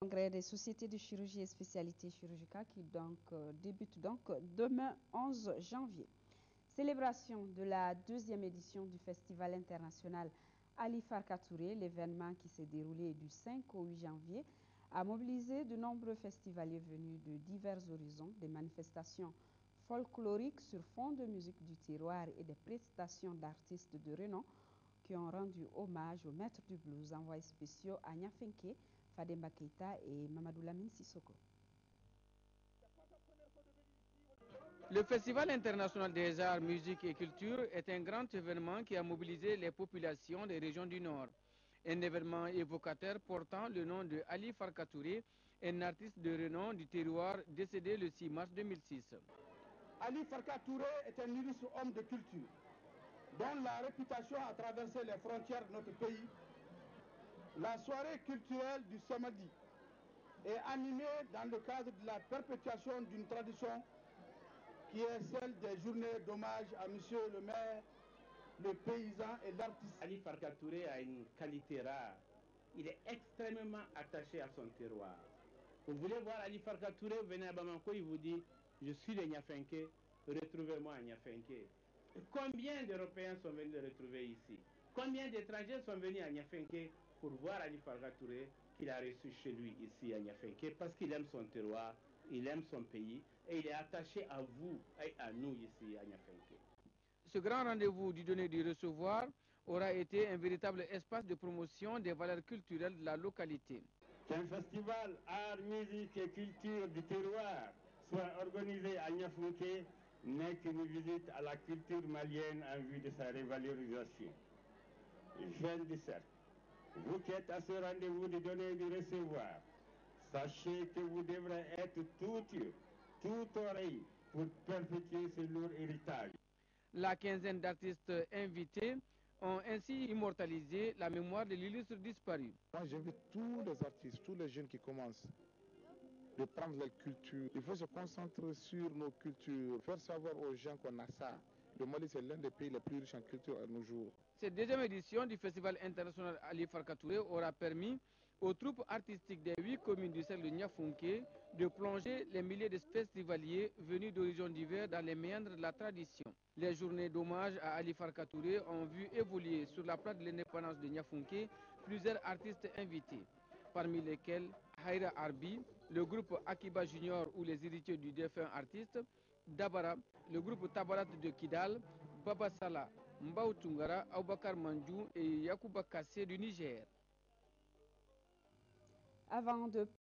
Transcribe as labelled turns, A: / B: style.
A: Le congrès des sociétés de chirurgie et spécialités chirurgicales qui débute demain 11 janvier. Célébration de la deuxième édition du Festival international Ali Farka Touré, l'événement qui s'est déroulé du 5 au 8 janvier, a mobilisé de nombreux festivaliers venus de divers horizons, des manifestations folkloriques sur fond de musique du terroir et des prestations d'artistes de renom qui ont rendu hommage aux maîtres du blues, envoyés spéciaux à Niafenke, Fademba Keita et Mamadou Lamine Sissoko.
B: Le Festival international des arts, musique et culture est un grand événement qui a mobilisé les populations des régions du Nord. Un événement évocateur portant le nom de Ali Farka Touré, un artiste de renom du terroir décédé le 6 mars 2006.
C: Ali Farka Touré est un illustre homme de culture dont la réputation a traversé les frontières de notre pays. La soirée culturelle du samedi est animée dans le cadre de la perpétuation d'une tradition qui est celle des journées d'hommage à Monsieur le maire, le paysan et l'artiste.
D: Ali Farka Touré a une qualité rare. Il est extrêmement attaché à son terroir. Vous voulez voir Ali Farka Touré, vous venez à Bamako, il vous dit « Je suis de Niafenke, retrouvez-moi à Niafenke ». Combien d'Européens sont venus le retrouver ici? Combien d'étrangers sont venus à Niafenke pour voir Ali Farka Touré qu'il a reçu chez lui ici à Niafenke parce qu'il aime son terroir, il aime son pays et il est attaché à vous et à nous ici à Niafenke.
B: Ce grand rendez-vous du donner et du recevoir aura été un véritable espace de promotion des valeurs culturelles de la localité.
E: Qu'un festival art, musique et culture du terroir soit organisé à Niafenke n'est qu'une visite à la culture malienne en vue de sa révalorisation. Jeunes du cercle, vous qui êtes à ce rendez-vous du donner et du recevoir, sachez que vous devrez être tout yeux, tout oreille pour perpétuer ce lourd héritage.
B: La quinzaine d'artistes invités ont ainsi immortalisé la mémoire de l'illustre disparu.
F: Moi, j'invite tous les artistes, tous les jeunes qui commencent, de prendre leur culture. Il faut se concentrer sur nos cultures, faire savoir aux gens qu'on a ça. Le Mali, c'est l'un des pays les plus riches en culture à nos jours.
B: Cette deuxième édition du Festival international Ali Farka Touré aura permis aux troupes artistiques des 8 communes du cercle de Niafunké de plonger les milliers de festivaliers venus d'horizons divers dans les méandres de la tradition. Les journées d'hommage à Ali Farka Touré ont vu évoluer sur la place de l'indépendance de Niafunké plusieurs artistes invités, parmi lesquels Haïra Arbi, le groupe Akiba Junior ou les héritiers du défunt artiste, Dabara, le groupe Tabarat de Kidal, Baba Salah, Mbao Tungara, Aboubakar Mandjou et Yakouba Kassé du Niger.
A: Avant de